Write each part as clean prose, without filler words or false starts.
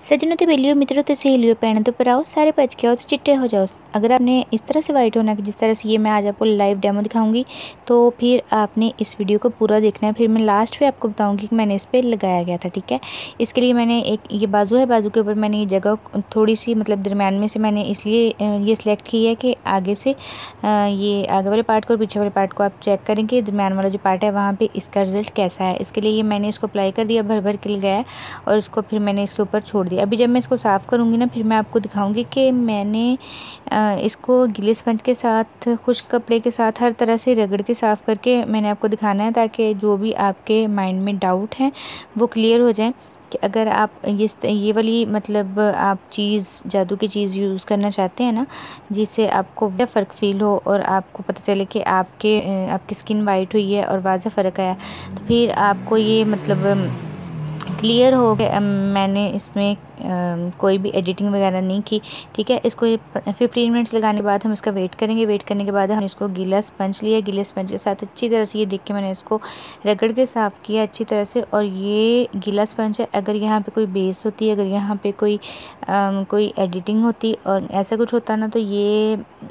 सज्जनों तो बेलियो मित्रों तो सहेलियों पैन तो पर आओ सारे बच के आओ तो चिट्टे हो जाओ। अगर आपने इस तरह से वाइट होना है जिस तरह से ये मैं आज आपको लाइव डेमो दिखाऊंगी तो फिर आपने इस वीडियो को पूरा देखना है। फिर मैं लास्ट पे आपको बताऊंगी कि मैंने इस पर लगाया गया था। ठीक है, इसके लिए मैंने एक ये बाजू है, बाजू के ऊपर मैंने ये जगह थोड़ी सी मतलब दरम्यान में से मैंने इसलिए ये सिलेक्ट की है कि आगे से ये आगे वाले पार्ट को और पीछे वाले पार्ट को आप चेक करें कि दरम्यान वाला जो पार्ट है वहाँ पर इसका रिजल्ट कैसा है। इसके लिए ये मैंने इसको अप्लाई कर दिया, भर भर के लगाया और इसको फिर मैंने इसके ऊपर छोड़ दिया। अभी जब मैं इसको साफ़ करूँगी ना फिर मैं आपको दिखाऊंगी कि मैंने इसको गीले स्पंज के साथ खुश्क कपड़े के साथ हर तरह से रगड़ के साफ़ करके मैंने आपको दिखाना है, ताकि जो भी आपके माइंड में डाउट हैं वो क्लियर हो जाए कि अगर आप ये वाली मतलब आप चीज़ जादू की चीज़ यूज़ करना चाहते हैं ना, जिससे आपको फ़र्क फील हो और आपको पता चले कि आपकी स्किन वाइट हुई है और वाज़ा फ़र्क आया, तो फिर आपको ये मतलब क्लियर हो गया। मैंने इसमें कोई भी एडिटिंग वगैरह नहीं की। ठीक है, इसको 15 मिनट्स लगाने के बाद हम इसका वेट करेंगे। वेट करने के बाद हम इसको गीला स्पंज लिया, गीले स्पंज के साथ अच्छी तरह से ये देख के मैंने इसको रगड़ के साफ़ किया अच्छी तरह से। और ये गीला स्पंज है, अगर यहाँ पे कोई बेस होती, अगर यहाँ पे कोई एडिटिंग होती और ऐसा कुछ होता ना, तो ये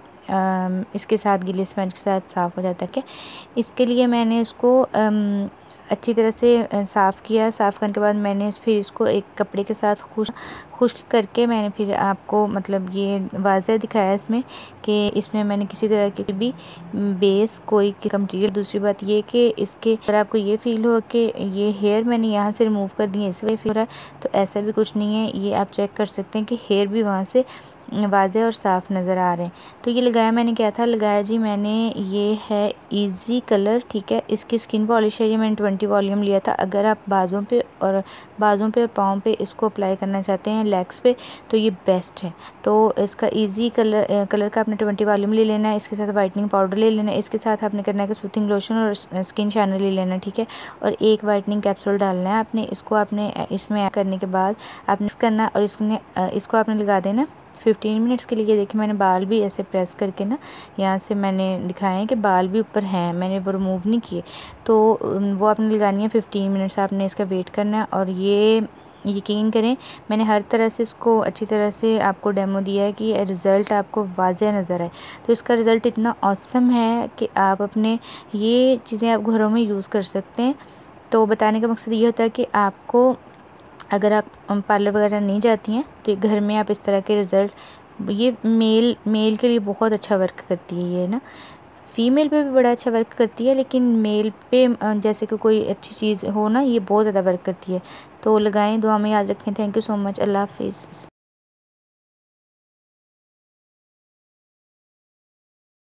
इसके साथ गीले स्पंज के साथ साफ़ हो जाता है। क्या इसके लिए मैंने इसको अच्छी तरह से साफ़ किया। साफ़ करने के बाद मैंने फिर इसको एक कपड़े के साथ खुश्क करके मैंने फिर आपको मतलब ये वाज़ह दिखाया इसमें कि इसमें मैंने किसी तरह की भी बेस कोई मटीरियल। दूसरी बात ये कि इसके अगर आपको ये फ़ील हो कि ये हेयर मैंने यहाँ से रिमूव कर दिए इस वजह फील हो रहा है, तो ऐसा भी कुछ नहीं है। ये आप चेक कर सकते हैं कि हेयर भी वहाँ से वाज़े और साफ़ नज़र आ रहे हैं। तो ये लगाया मैंने क्या था, लगाया जी मैंने ये है इजी कलर। ठीक है, इसकी स्किन पॉलिश है, ये मैंने 20 वॉल्यूम लिया था। अगर आप बाज़ों पे और पाँव पे इसको अप्लाई करना चाहते हैं लेग्स पे, तो ये बेस्ट है। तो इसका इजी कलर का आपने 20 वॉल्यूम ले लेना है। इसके साथ वाइटनिंग पाउडर ले लेना है। इसके साथ आपने करना है कि सूथिंग लोशन और स्किन शाइनर ले लेना है। ठीक है, और एक वाइटनिंग कैप्सूल डालना है आपने। इसको आपने इसमें ऐड करने के बाद आपने मिक्स करना और इसको आपने लगा देना 15 मिनट्स के लिए। देखिए मैंने बाल भी ऐसे प्रेस करके ना यहाँ से मैंने दिखाए हैं कि बाल भी ऊपर हैं, मैंने वो रिमूव नहीं किए। तो वो आपने लगानी है 15 मिनट्स, आपने इसका वेट करना है। और ये यकीन करें मैंने हर तरह से इसको अच्छी तरह से आपको डेमो दिया है कि रिज़ल्ट आपको वाज़े नज़र आए। तो इसका रिज़ल्ट इतना ऑसम है कि आप अपने ये चीज़ें आप घरों में यूज़ कर सकते हैं। तो बताने का मकसद ये होता है कि आपको अगर आप पार्लर वगैरह नहीं जाती हैं तो घर में आप इस तरह के रिज़ल्ट, ये मेल के लिए बहुत अच्छा वर्क करती है ये ना, फ़ीमेल पे भी बड़ा अच्छा वर्क करती है, लेकिन मेल पे जैसे कि कोई अच्छी चीज़ हो ना, ये बहुत ज़्यादा वर्क करती है। तो लगाएं, दुआ में याद रखें। Thank you so much. अल्लाह हाफिज़।